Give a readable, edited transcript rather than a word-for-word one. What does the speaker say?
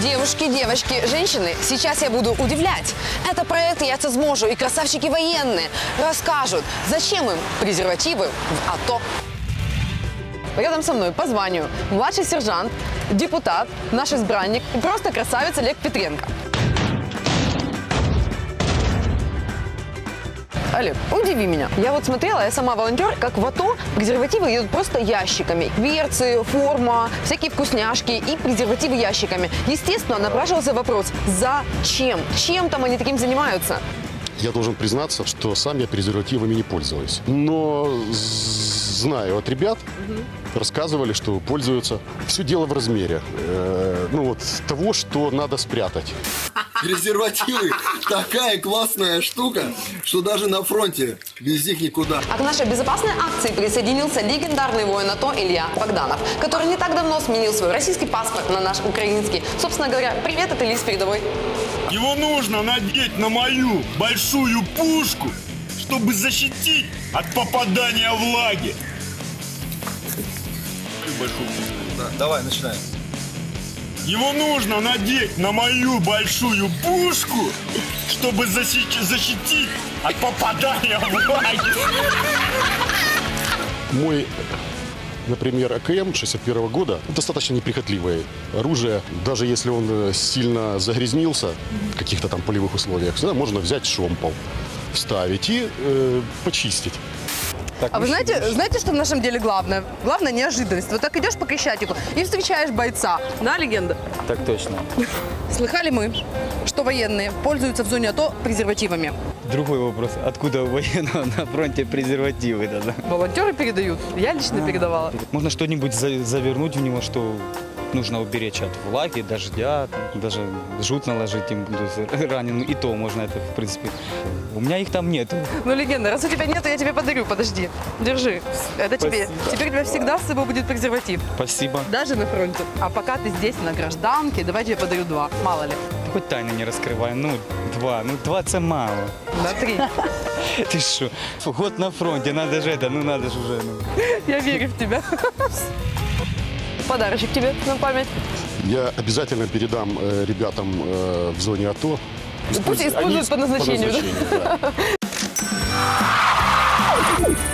Девушки, девочки, женщины, сейчас я буду удивлять. Это проект «Я это сможу» и красавчики военные расскажут, зачем им презервативы в АТО. Рядом со мной по званию младший сержант, депутат, наш избранник и просто красавец Олег Петренко. Олег, удиви меня. Я вот смотрела, я сама волонтер, как в АТО презервативы едут просто ящиками. Берцы, форма, всякие вкусняшки и презервативы ящиками. Естественно, напрашивался вопрос, зачем? Чем там они таким занимаются? Я должен признаться, что сам я презервативами не пользуюсь. Но знаю от ребят, рассказывали, что пользуются. Все дело в размере. Того, что надо спрятать. Презервативы такая классная штука, что даже на фронте без них никуда. А к нашей безопасной акции присоединился легендарный воин АТО Илья Богданов, который не так давно сменил свой российский паспорт на наш украинский. Собственно говоря, привет, это Илья с передовой. Его нужно надеть на мою большую пушку, чтобы защитить от попадания влаги. Да, давай, начинаем. Его нужно надеть на мою большую пушку, чтобы защитить от попадания влаги. Мой, например, АКМ 61 года достаточно неприхотливое оружие. Даже если он сильно загрязнился в каких-то там полевых условиях, всегда можно взять шомпол, вставить и почистить. А вы знаете, что в нашем деле главное? Главное неожиданность. Вот так идешь по Крещатику и встречаешь бойца. Да, легенда? Так точно. Слыхали мы, что военные пользуются в зоне АТО презервативами? Другой вопрос. Откуда у военного на фронте презервативы? Да? Волонтеры передают. Я лично передавала. Можно что-нибудь завернуть в него, что нужно уберечь от влаги, дождя, даже жут наложить им раненым. И то можно это, в принципе. У меня их там нету. Ну, легенда, раз у тебя нету, я тебе подарю. Подожди. Держи. Это тебе. Теперь у тебя всегда с собой будет презерватив. Спасибо. Даже на фронте. А пока ты здесь, на гражданке, давай я тебе подарю 2. Мало ли. Хоть тайны не раскрывай. Ну, 2. Ну, 2 це мало. На 3. Ты что? Год на фронте, надо же это, ну надо же уже. Ну. Я верю в тебя. Подарочек тебе на память. Я обязательно передам ребятам в зоне АТО. Пусть используют по назначению. Да.